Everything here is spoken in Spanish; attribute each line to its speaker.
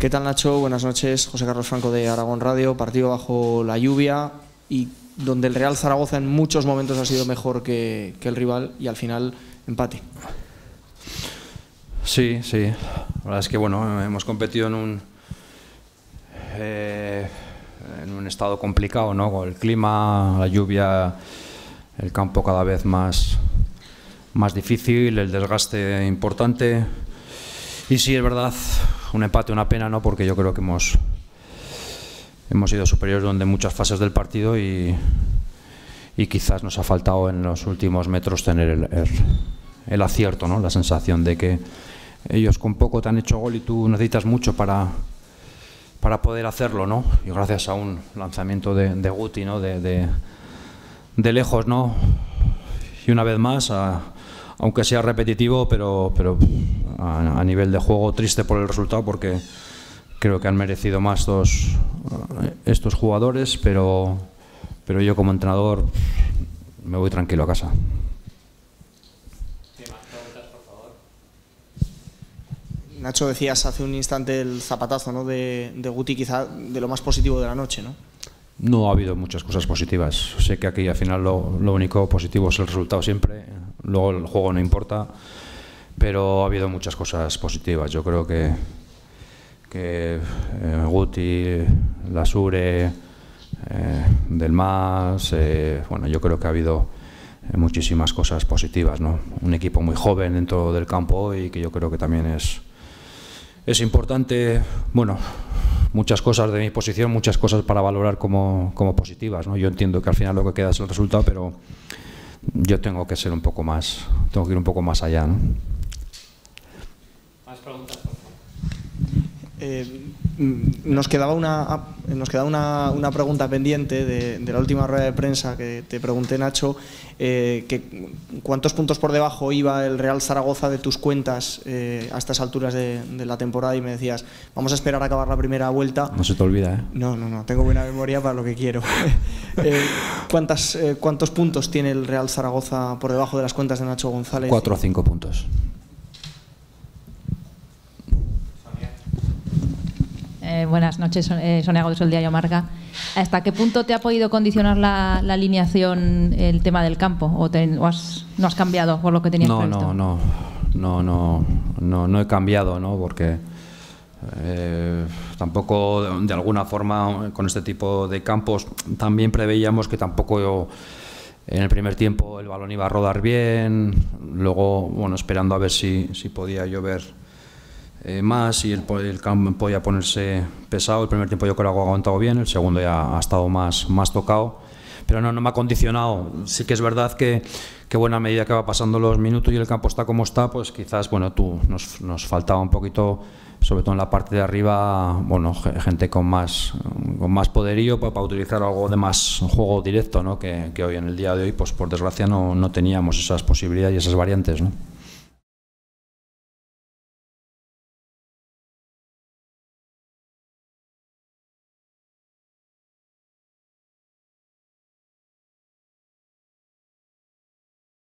Speaker 1: ¿Qué tal, Nacho? Buenas noches. José Carlos Franco de Aragón Radio. Partido bajo la lluvia y donde el Real Zaragoza en muchos momentos ha sido mejor que el rival y al final empate.
Speaker 2: Sí. La verdad es que bueno, hemos competido en un estado complicado, ¿no? Con el clima, la lluvia, el campo cada vez más difícil, el desgaste importante. Y sí, es verdad, un empate, una pena, ¿no? Porque yo creo que hemos sido superiores en muchas fases del partido y quizás nos ha faltado en los últimos metros tener el acierto, ¿no? La sensación de que ellos con poco te han hecho gol y tú necesitas mucho para poder hacerlo, ¿no? Y gracias a un lanzamiento de Guti, ¿no? De lejos, ¿no? Y una vez más, aunque sea repetitivo, pero a nivel de juego triste por el resultado, porque creo que han merecido más estos jugadores, pero yo como entrenador me voy tranquilo a casa.
Speaker 1: Nacho, decías hace un instante el zapatazo, ¿no? de Guti, quizá de lo más positivo de la noche, ¿no?
Speaker 2: No ha habido muchas cosas positivas. Sé que aquí al final lo único positivo es el resultado siempre, luego el juego no importa, pero ha habido muchas cosas positivas. Yo creo que Guti, Lasure, Delmas, bueno, yo creo que ha habido muchísimas cosas positivas, ¿no? Un equipo muy joven dentro del campo hoy, que yo creo que también es importante. Bueno, muchas cosas de mi posición, muchas cosas para valorar como positivas, ¿no? Yo entiendo que al final lo que queda es el resultado, pero yo tengo que ser un poco más, tengo que ir un poco más allá, ¿no?
Speaker 3: Más preguntas, por favor.
Speaker 1: Nos quedaba una pregunta pendiente de la última rueda de prensa que te pregunté, Nacho, que ¿cuántos puntos por debajo iba el Real Zaragoza de tus cuentas a estas alturas de la temporada? Y me decías, vamos a esperar a acabar la primera vuelta.
Speaker 2: No se te olvida, ¿eh?
Speaker 1: No, tengo buena memoria para lo que quiero. ¿Cuántos puntos tiene el Real Zaragoza por debajo de las cuentas de Nacho González?
Speaker 2: 4 o 5 puntos.
Speaker 4: Buenas noches, Sonia Godes, el Diario Marca. ¿Hasta qué punto te ha podido condicionar la alineación el tema del campo? ¿O no has cambiado por lo que tenías previsto?
Speaker 2: No he cambiado, ¿no? Porque tampoco, de alguna forma, con este tipo de campos, también preveíamos que tampoco en el primer tiempo el balón iba a rodar bien. Luego, bueno, esperando a ver si podía llover más y el campo podía ponerse pesado. El primer tiempo yo creo que ha aguantado bien, el segundo ya ha estado más tocado, pero no me ha condicionado. Sí que es verdad que bueno, a medida que va pasando los minutos y el campo está como está, pues quizás bueno, nos faltaba un poquito, sobre todo en la parte de arriba, bueno, gente con más poderío para utilizar algo de más juego directo, ¿no? Que hoy en el día de hoy, pues por desgracia no teníamos esas posibilidades y esas variantes, ¿no?